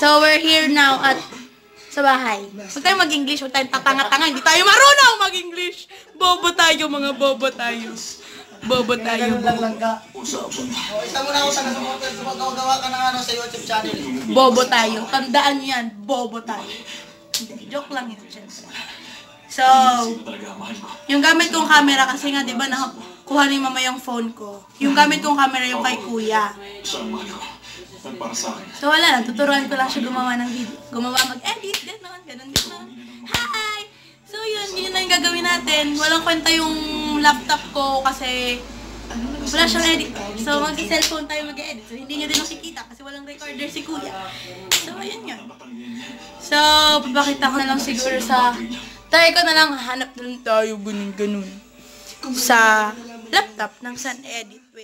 So, we're here now at sa bahay. Huwag tayong mag-English, huwag tayong tatanga-tanga. Hindi tayo marunong mag-English. Bobo tayo, mga bobo tayo. Bobo tayo. Isa mo na ako sa gawa ka ng sa YouTube channel. Bobo tayo. Tandaan nyo yan, bobo tayo. Joke lang yun, syempre. So, yung gamit kong camera kasi nga, di ba, nakuha ni mama yung phone ko. Yung gamit kong camera yung kay kuya. So wala lang, tuturuan ko lang siya gumawa ng video. Gumawa mag-edit, ganun. Hi! So yun na yung gagawin natin. Walang kwenta yung laptop ko kasi wala siyang edit. So mag-cellphone tayo mag-edit. So hindi niya din nakikita kasi walang recorder si kuya. So ayun yun. So papakita ko na lang siguro sa... Try ko na lang hanap na lang tayo ganun. Sa laptop ng Sun Edit. Wait.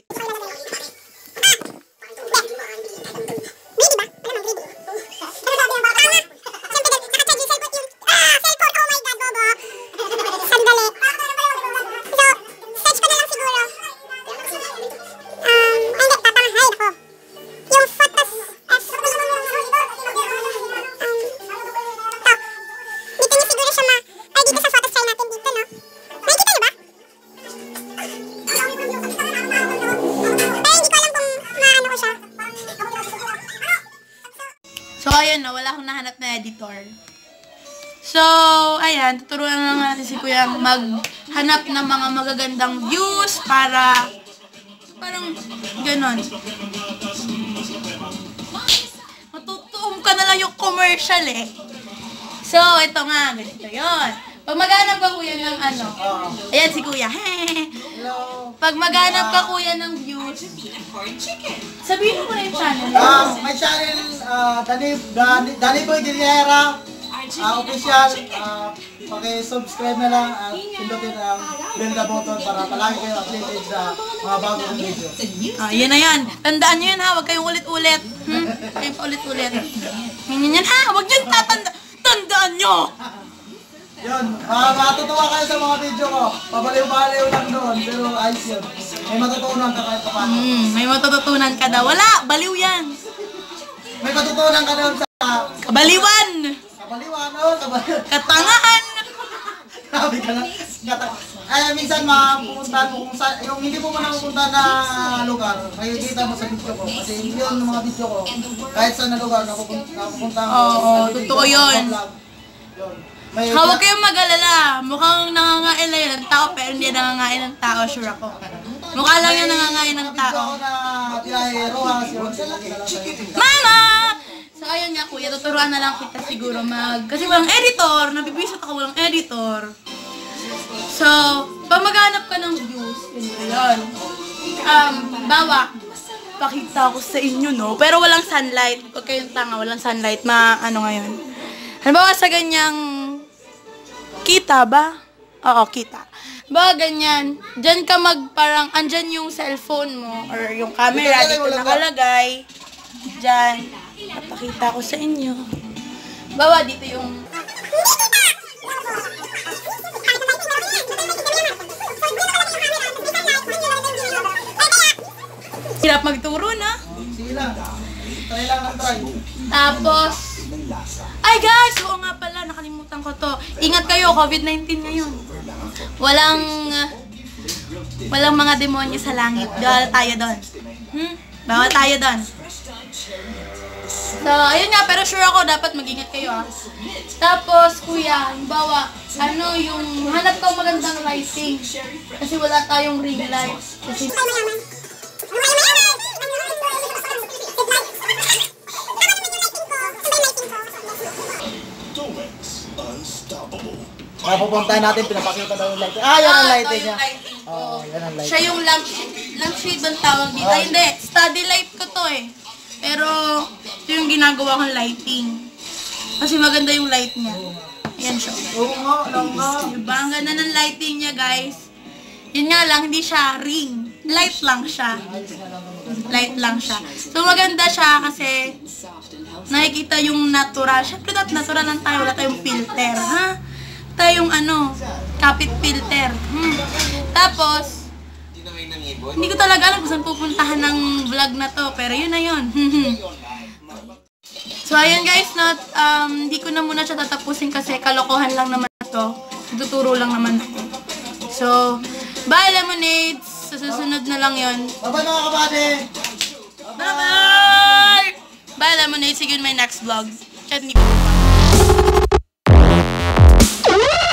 So, ayun na, wala akong nahanap na editor. So, ayan, tuturuan lang natin si Kuya maghanap ng mga magagandang views para parang ganon. Matutuom ka na lang yung commercial eh. So, ito nga, ganito yun. Pag maghanap ka kuya ng ano, ayan si Kuya, pag maghanap ka kuya ng views, sabihin mo na yung channel. May channel, Danny Boy Guerrera, official, paki-subscribe na lang at pindutin ang bell na button para palagi kayo updated sa mga bagong video. Yun na yan. Tandaan nyo yan ha, huwag kayong ulit-ulit. Huwag kayong paulit-ulit. Yan ha, huwag nyo tandaan nyo! Yun, matutuwa kayo sa mga video ko. Pabaliw-baliw lang doon, pero ayos yun. May matutunan ka kahit paano. May matututunan ka daw. Wala, baliw yan. May matutunan ka doon sa... Kabaliwan! Kabaliwan, oh, kabaliwan. Katangahan! Grabe ka na. Ay, minsan mapupuntahan mo kung sa... Yung hindi mo man napupunta na lugar, makikita mo sa video ko. Kasi yun yung mga video ko. Kahit saan na lugar, napupunta mo. Oo, totoo yun. Huwag kayong mag-alala. Mukhang nangangain lang yun ng tao, pero hindi nangangain ng tao, sure ako. Mukha lang yung nangangain ng tao. Mama! So, ayun nga kuya, tuturuan na lang kita siguro kasi walang editor, nabibisat ako walang editor. So, pag maghanap ka ng views, yun. Bawa, pakita ko sa inyo, no? Pero walang sunlight. Huwag kayong tanga, walang sunlight. Ano ngayon? Halimbawa sa ganyang kita ba? Oo, kita. Ba, ganyan. Diyan ka parang, andyan yung cellphone mo, or yung camera, dito nakalagay. Diyan. Papakita ko sa inyo. Bawa, dito yung... Hirap magturo na. Sige lang. Try lang ang try. Tapos, ay guys, oo nga pala, nakalimutan ko to. Ingat kayo, COVID-19 ngayon. Walang mga demonyo sa langit. Bawal tayo doon. Bawal tayo doon. So, ayun nga, pero sure ako, dapat mag-ingat kayo Tapos, kuya, bawa, yung hanap ko magandang lighting. Kasi wala tayong ring light. Kasi... Pupuntahan natin, pinapakita daw yung lighting. Yan ang lighting niya. Yan ang lighting. Siya yung lampshade ang tawag dito. Hindi, study light ko to eh. Pero, ito yung ginagawa kong lighting. Kasi maganda yung light niya. Ayan siya. Oo nga, Diba? Ang ganda ng lighting niya, guys. Yun nga lang, hindi siya ring. Light lang siya. Light lang siya. So, maganda siya kasi nakikita yung natural. Siyempre, natural lang tayo. Wala tayong filter, ha? Tayong kapit filter. Tapos, hindi ko talaga alam kung saan pupuntahan ng vlog na to. Pero yun na yun. So, ayun guys, hindi ko na muna siya tatapusin kasi kalokohan lang naman ito. Tuturo lang naman ako. So, bye Lemonades! Sa susunod na lang yon. Bye-bye mga kabady! Bye-bye! Bye Lemonades! See you in my next vlog. Chat, hindi ko pa.